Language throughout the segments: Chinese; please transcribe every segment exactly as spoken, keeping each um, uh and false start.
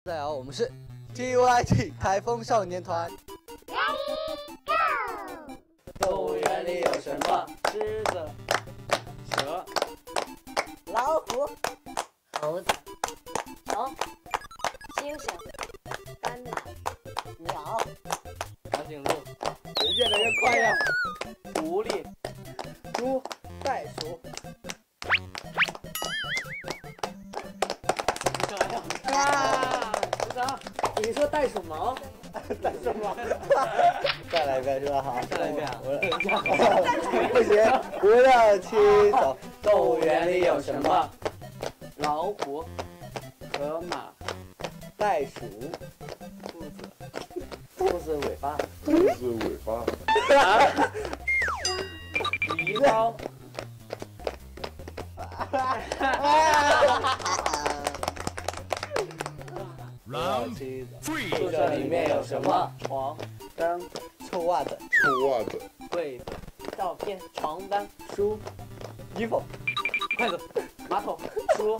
大家好，我们是 T Y T 台风少年团。动物园里有什么？ 狮子、蛇、 老虎、 猴子、 龙、 猩猩、斑马、 鸟、 长颈鹿、 越来越快呀！ 狐狸、 猪、袋鼠。 啊！鼓掌！你说袋鼠毛？ 袋鼠毛。再来一遍是吧？好， 再来一遍啊！ 不行，五六七走。 动物园里有什么？老虎、河马、 袋鼠、 兔子、兔子尾巴、 兔子尾巴、 狸猫。 Round three， 宿舍里面有什么？床、灯、 臭袜子、 臭袜子、 柜子、照片、床单、书、 衣服、 筷子、马桶、书。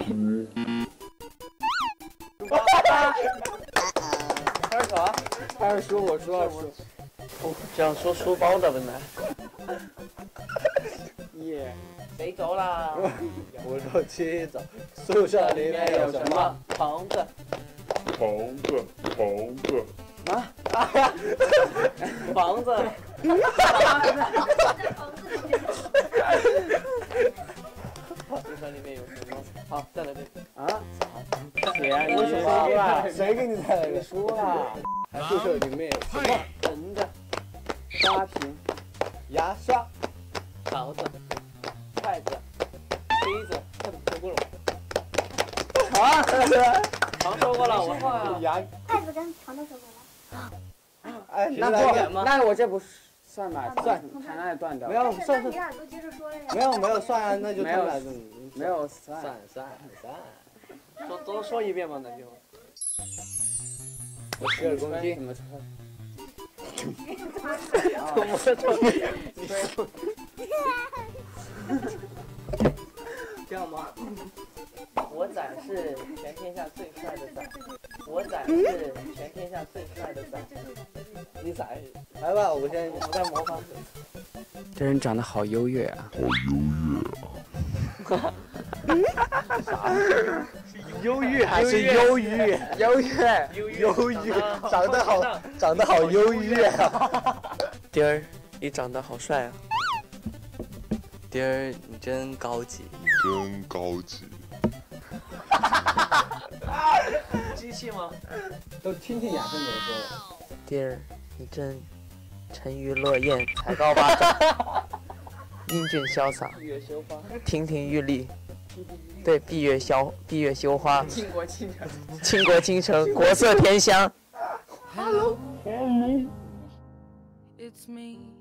还有啥？ 还是书，我说了书。想说书包的本来。耶，谁走啦？ 五六七走。宿舍里面有什么？ 棚子。 棚子、棚子。 啊！房子。宿舍里面有什么？好，再来这个。啊？钱，你输了。 谁给你再来你个？ 输了。 宿舍里面有什么？ 盆子、花瓶、 牙刷、 勺子、筷子、杯子、手锅笼。 床。 常说过了，我说牙。 筷子跟床都说过了。 哎， 那来一个。 那我这不算吧？ 算， 他那里断掉。 没有算那你俩都接着说了呀。 没有没有算啊，那就没有他俩就没有算。 算算算。 多多说一遍嘛，那就。 我十二公斤。 怎么穿？ 怎么穿？ 这样吗？我仔是全天下最帅的仔，我仔是全天下最帅的仔。你仔， 来吧，我先我在模仿。 这人长得好优越啊！ 忧郁还是忧郁？ 优越， 忧郁，长得好，长得好忧郁啊！ 丁儿，你长得好帅啊！丁儿，你真高级。 真高级。 机器吗？ 都听听雅生怎么说的。 丁儿，你真沉鱼落雁，才高八丈，英俊潇洒， 月羞花， 亭亭玉立。对，闭月羞闭月羞花， 倾国倾城， 倾国倾城，国色天香。 Hello，Hello， It's me.